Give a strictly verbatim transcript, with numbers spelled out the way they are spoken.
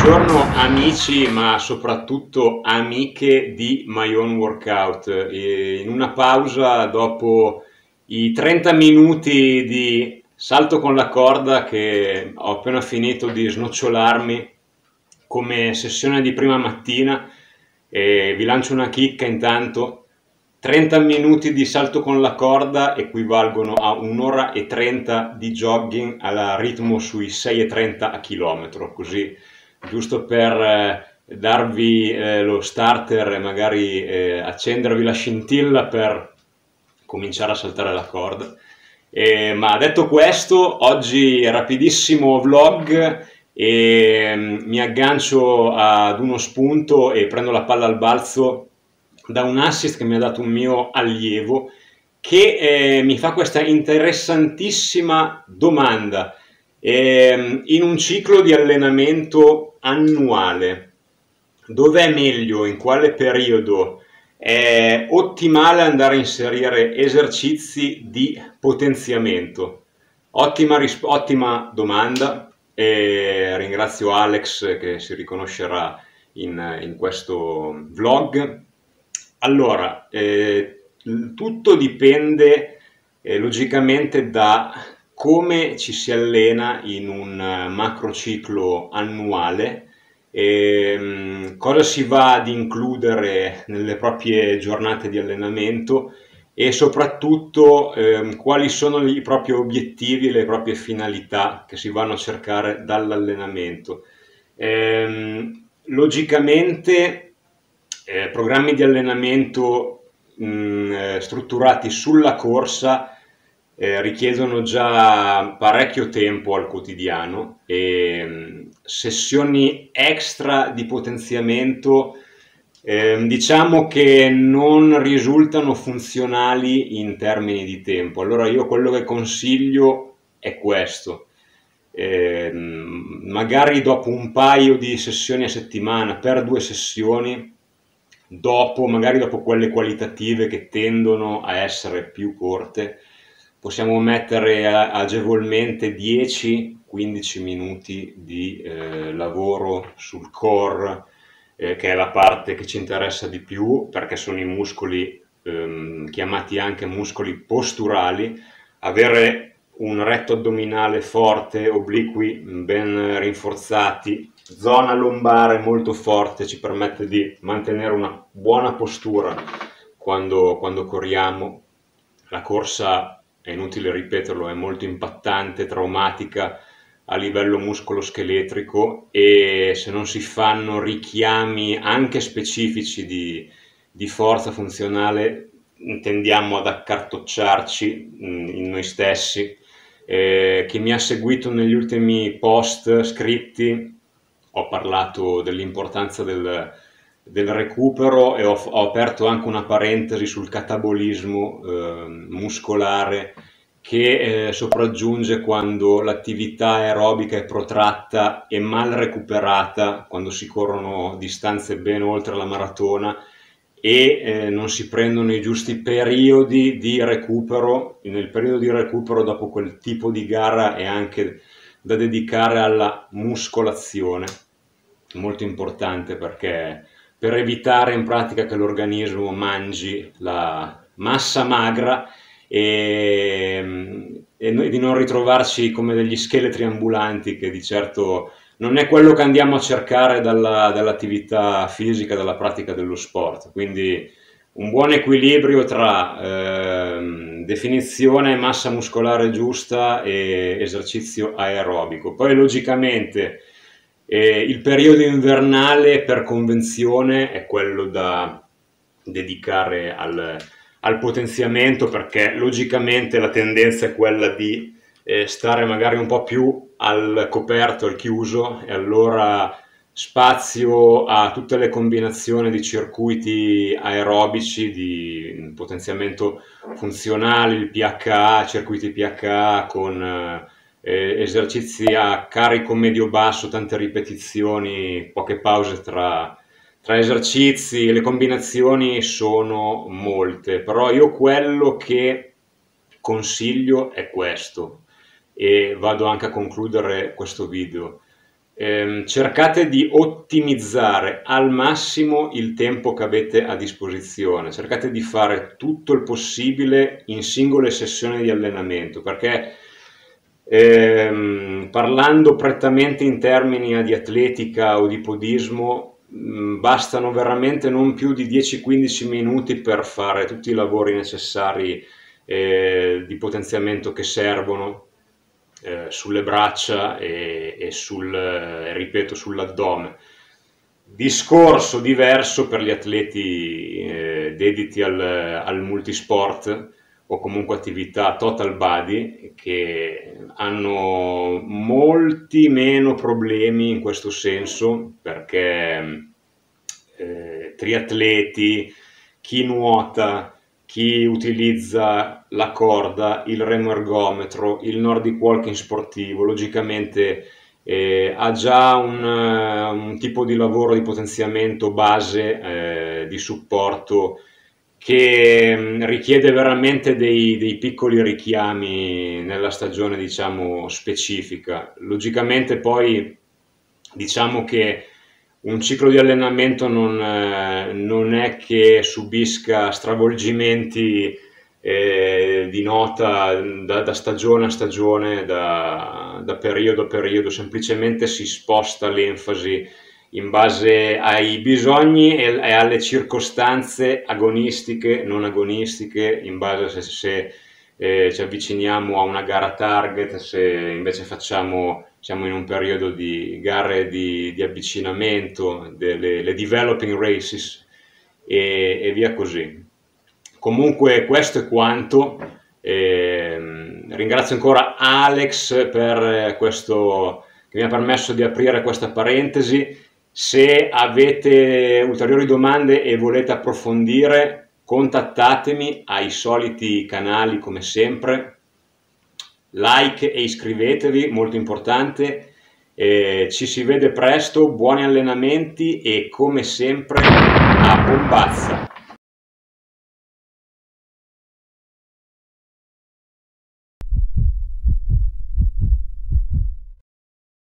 Buongiorno amici, ma soprattutto amiche di My Own Workout. E in una pausa dopo i trenta minuti di salto con la corda che ho appena finito di snocciolarmi come sessione di prima mattina, e vi lancio una chicca intanto. trenta minuti di salto con la corda equivalgono a un'ora e trenta di jogging al ritmo sui sei e trenta a chilometro, così giusto per eh, darvi eh, lo starter e magari eh, accendervi la scintilla per cominciare a saltare la corda. Eh, ma detto questo, oggi rapidissimo vlog e mm, mi aggancio ad uno spunto e prendo la palla al balzo da un assist che mi ha dato un mio allievo che eh, mi fa questa interessantissima domanda. Eh, in un ciclo di allenamento annuale, dov'è meglio, in quale periodo è ottimale andare a inserire esercizi di potenziamento? Ottima, ottima domanda, e ringrazio Alex che si riconoscerà in, in questo vlog. Allora, eh, tutto dipende eh, logicamente da come ci si allena in un eh, macrociclo annuale, ehm, cosa si va ad includere nelle proprie giornate di allenamento e soprattutto ehm, quali sono i propri obiettivi e le proprie finalità che si vanno a cercare dall'allenamento. Ehm, logicamente eh, programmi di allenamento mh, eh, strutturati sulla corsa eh, richiedono già parecchio tempo al quotidiano e mh, sessioni extra di potenziamento eh, diciamo che non risultano funzionali in termini di tempo. Allora io quello che consiglio è questo. Eh, magari dopo un paio di sessioni a settimana, per due sessioni, dopo, magari dopo quelle qualitative che tendono a essere più corte, possiamo mettere agevolmente dieci quindici minuti di eh, lavoro sul core, eh, che è la parte che ci interessa di più, perché sono i muscoli ehm, chiamati anche muscoli posturali. Avere un retto addominale forte, obliqui ben rinforzati, zona lombare molto forte ci permette di mantenere una buona postura quando, quando corriamo. La corsa, è inutile ripeterlo, è molto impattante, traumatica a livello muscoloscheletrico, e se non si fanno richiami anche specifici di, di forza funzionale tendiamo ad accartocciarci in noi stessi. Eh, chi mi ha seguito negli ultimi post scritti ho parlato dell'importanza del, del recupero e ho, ho aperto anche una parentesi sul catabolismo eh, muscolare che eh, sopraggiunge quando l'attività aerobica è protratta e mal recuperata, quando si corrono distanze ben oltre la maratona e eh, non si prendono i giusti periodi di recupero. Nel periodo di recupero dopo quel tipo di gara è anche da dedicare alla muscolazione, molto importante, perché per evitare in pratica che l'organismo mangi la massa magra e, e di non ritrovarci come degli scheletri ambulanti, che di certo non è quello che andiamo a cercare dalla, dall'attività fisica, dalla pratica dello sport. Quindi un buon equilibrio tra eh, definizione, massa muscolare giusta e esercizio aerobico. Poi logicamente eh, il periodo invernale per convenzione è quello da dedicare al, al potenziamento, perché logicamente la tendenza è quella di eh, stare magari un po' più al coperto, al chiuso, e allora spazio a tutte le combinazioni di circuiti aerobici, di potenziamento funzionale, il P H A, circuiti P H A con eh, esercizi a carico medio-basso, tante ripetizioni, poche pause tra, tra esercizi. Le combinazioni sono molte, però io quello che consiglio è questo, e vado anche a concludere questo video. ehm, cercate di ottimizzare al massimo il tempo che avete a disposizione, cercate di fare tutto il possibile in singole sessioni di allenamento, perché ehm, parlando prettamente in termini di atletica o di podismo, mh, bastano veramente non più di dieci quindici minuti per fare tutti i lavori necessari eh, di potenziamento che servono eh, sulle braccia e, e sul, eh, ripeto, sull'addome. Discorso diverso per gli atleti eh, dediti al, al multisport o comunque attività total body, che hanno molti meno problemi in questo senso, perché eh, triatleti, chi nuota, chi utilizza la corda, il remo ergometro, il Nordic walking sportivo, logicamente eh, ha già un, un tipo di lavoro di potenziamento base, eh, di supporto, che mh, richiede veramente dei, dei piccoli richiami nella stagione, diciamo, specifica. Logicamente poi diciamo che un ciclo di allenamento non, eh, non è che subisca stravolgimenti eh, di nota da, da stagione a stagione, da, da periodo a periodo, semplicemente si sposta l'enfasi in base ai bisogni e, e alle circostanze agonistiche, non agonistiche, in base a se, se eh, ci avviciniamo a una gara target, se invece facciamo, siamo in un periodo di gare di, di avvicinamento, delle le developing races e, e via così. Comunque questo è quanto. Eh, ringrazio ancora Alex per questo che mi ha permesso di aprire questa parentesi. Se avete ulteriori domande e volete approfondire, contattatemi ai soliti canali come sempre. Like e iscrivetevi, molto importante. Eh, ci si vede presto, buoni allenamenti e come sempre a bombazza.